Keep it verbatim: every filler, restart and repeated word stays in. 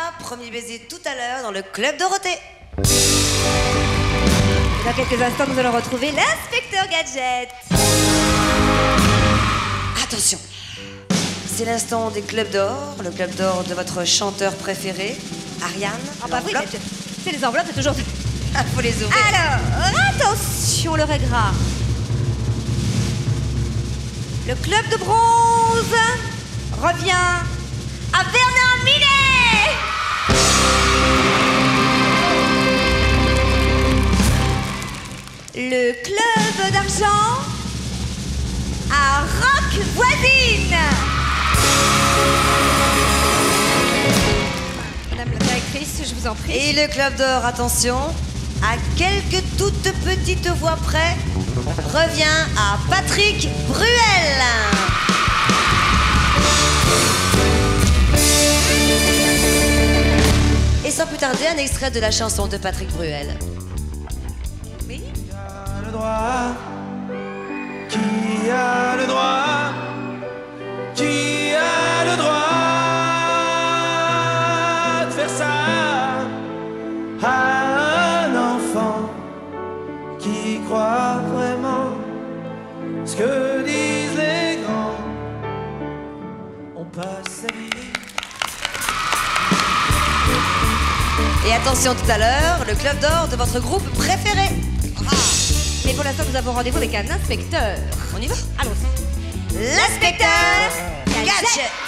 premier baiser tout à l'heure dans le Club Dorothée. Dans quelques instants, nous allons retrouver l'inspecteur Gadget. Attention, c'est l'instant des clubs d'or, le club d'or de votre chanteur préféré, Ariane. Ah bah oui, L'enveloppe. mais c'est les enveloppes, c'est toujours... Ah, faut les ouvrir. Alors, attention, le gras. Le club de bronze revient à Bernard Minet. Le club d'argent à Rock Voisine. Madame la directrice, je vous en prie. Et le club d'or, attention, à quelques toutes petites voix près, revient à Patrick Bruel. Et sans plus tarder, un extrait de la chanson de Patrick Bruel. Oui. Qui a le droit? Qui a le droit? Qui a le droit de faire ça à un enfant qui croit vraiment ce que disent les grands? On passe sa vie. Et attention tout à l'heure, le club d'or de votre groupe préféré. Ah. Mais pour l'instant, nous avons rendez-vous avec un inspecteur. On y va? Allons-y. L'inspecteur Gadget.